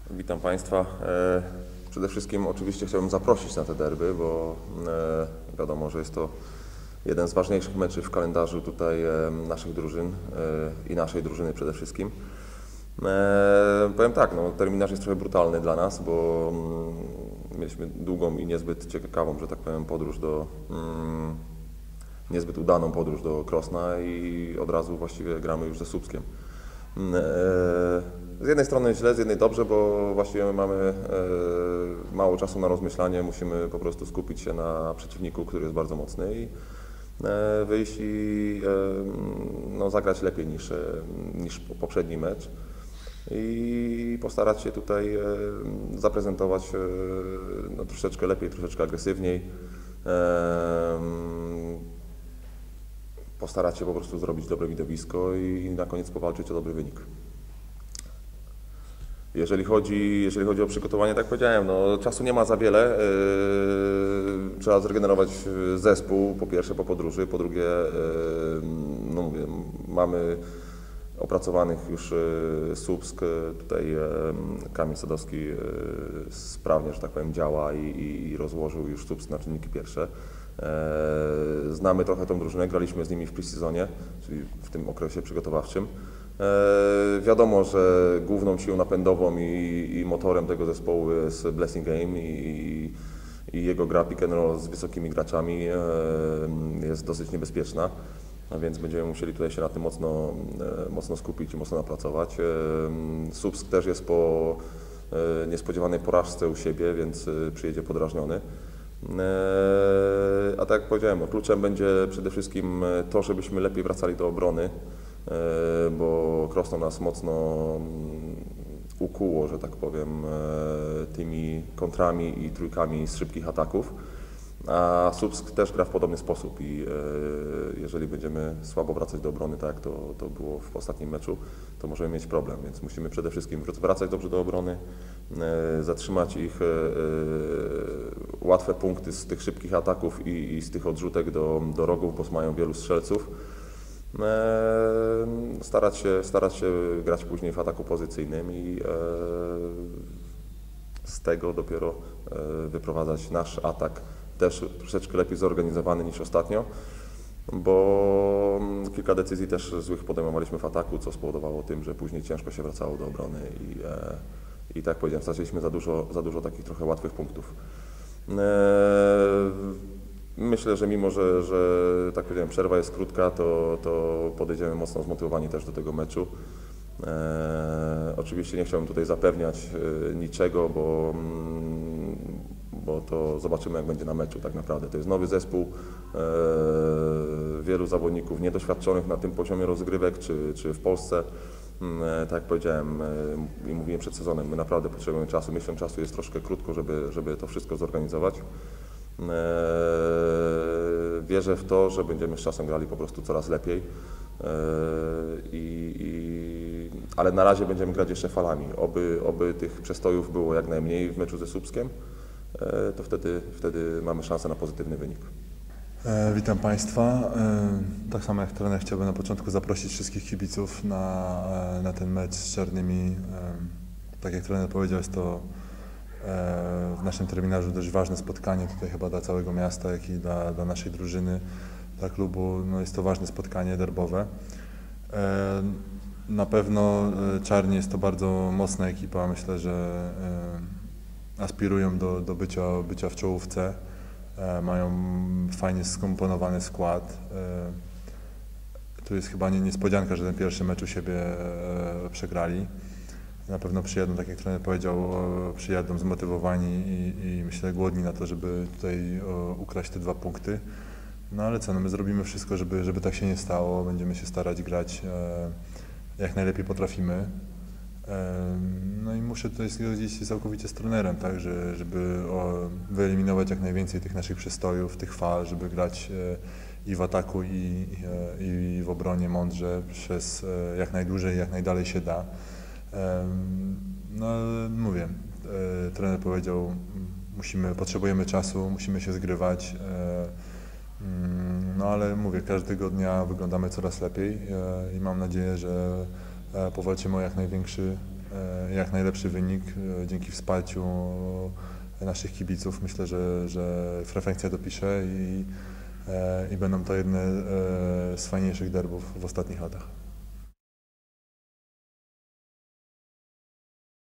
Witam Państwa. Przede wszystkim oczywiście chciałbym zaprosić na te derby, bo wiadomo, że jest to jeden z ważniejszych meczy w kalendarzu tutaj naszych drużyn i naszej drużyny przede wszystkim. Powiem tak, no, terminarz jest trochę brutalny dla nas, bo mieliśmy długą i niezbyt ciekawą, że tak powiem, podróż niezbyt udaną podróż do Krosna i od razu właściwie gramy już ze Słupskiem. Z jednej strony źle, z jednej dobrze, bo właściwie mamy mało czasu na rozmyślanie, musimy po prostu skupić się na przeciwniku, który jest bardzo mocny i wyjść i no, zagrać lepiej niż poprzedni mecz i postarać się tutaj zaprezentować no, troszeczkę lepiej, troszeczkę agresywniej. Postarać się po prostu zrobić dobre widowisko i na koniec powalczyć o dobry wynik. Jeżeli chodzi o przygotowanie, tak jak powiedziałem, no, czasu nie ma za wiele. Trzeba zregenerować zespół, po pierwsze po podróży, po drugie no mówię, mamy opracowanych już Słupsk, tutaj Kamil Sadowski sprawnie, że tak powiem, działa i rozłożył już Słupsk na czynniki pierwsze. Znamy trochę tą drużynę, graliśmy z nimi w pre-seasonie, czyli w tym okresie przygotowawczym. Wiadomo, że główną siłą napędową i motorem tego zespołu jest Blessing Game i jego gra pick and roll z wysokimi graczami jest dosyć niebezpieczna, a więc będziemy musieli tutaj się na tym mocno skupić i mocno napracować. Słupsk też jest po niespodziewanej porażce u siebie, więc przyjedzie podrażniony. A tak jak powiedziałem, no, kluczem będzie przede wszystkim to, żebyśmy lepiej wracali do obrony, bo Krosno nas mocno ukuło, że tak powiem, tymi kontrami i trójkami z szybkich ataków, a Słupsk też gra w podobny sposób i jeżeli będziemy słabo wracać do obrony, tak jak to było w ostatnim meczu, to możemy mieć problem, więc musimy przede wszystkim wracać dobrze do obrony, zatrzymać ich łatwe punkty z tych szybkich ataków i z tych odrzutek do rogów, bo mają wielu strzelców. Starać się grać później w ataku pozycyjnym i z tego dopiero wyprowadzać nasz atak też troszeczkę lepiej zorganizowany niż ostatnio, bo kilka decyzji też złych podejmowaliśmy w ataku, co spowodowało tym, że później ciężko się wracało do obrony i tak jak powiedziałem, straciliśmy za dużo takich trochę łatwych punktów. Myślę, że mimo, że tak powiedziałem, przerwa jest krótka, to podejdziemy mocno zmotywowani też do tego meczu. Oczywiście nie chciałbym tutaj zapewniać niczego, bo to zobaczymy, jak będzie na meczu tak naprawdę. To jest nowy zespół, wielu zawodników niedoświadczonych na tym poziomie rozgrywek, czy w Polsce. Tak jak powiedziałem i mówiłem przed sezonem, my naprawdę potrzebujemy czasu. Miesiąc czasu jest troszkę krótko, żeby to wszystko zorganizować. Wierzę w to, że będziemy z czasem grali po prostu coraz lepiej, ale na razie będziemy grać jeszcze falami. Oby tych przestojów było jak najmniej w meczu ze Słupskiem, to wtedy mamy szansę na pozytywny wynik. Witam Państwa. Tak samo jak trener chciałbym na początku zaprosić wszystkich kibiców na ten mecz z Czarnymi. Tak jak trener powiedział, jest to w naszym terminarzu dość ważne spotkanie tutaj chyba dla całego miasta, jak i dla naszej drużyny, dla klubu. No jest to ważne spotkanie derbowe. Na pewno Czarni jest to bardzo mocna ekipa. Myślę, że aspirują do bycia w czołówce. Mają fajnie skomponowany skład. Tu jest chyba niespodzianka, że ten pierwszy mecz u siebie przegrali. Na pewno przyjadą, tak jak trener powiedział, przyjadą zmotywowani i myślę głodni na to, żeby tutaj ukraść te 2 punkty. No ale co, no my zrobimy wszystko, żeby tak się nie stało. Będziemy się starać grać jak najlepiej potrafimy. No i muszę tutaj zgodzić się całkowicie z trenerem, tak, żeby wyeliminować jak najwięcej tych naszych przestojów, tych fal, żeby grać i w ataku i w obronie mądrze przez jak najdłużej, jak najdalej się da. No ale mówię, trener powiedział, potrzebujemy czasu, musimy się zgrywać, no ale mówię, każdego dnia wyglądamy coraz lepiej i mam nadzieję, że powalczymy o jak największy jak najlepszy wynik dzięki wsparciu naszych kibiców. Myślę, że frekwencja dopisze i będą to jedne z fajniejszych derbów w ostatnich latach.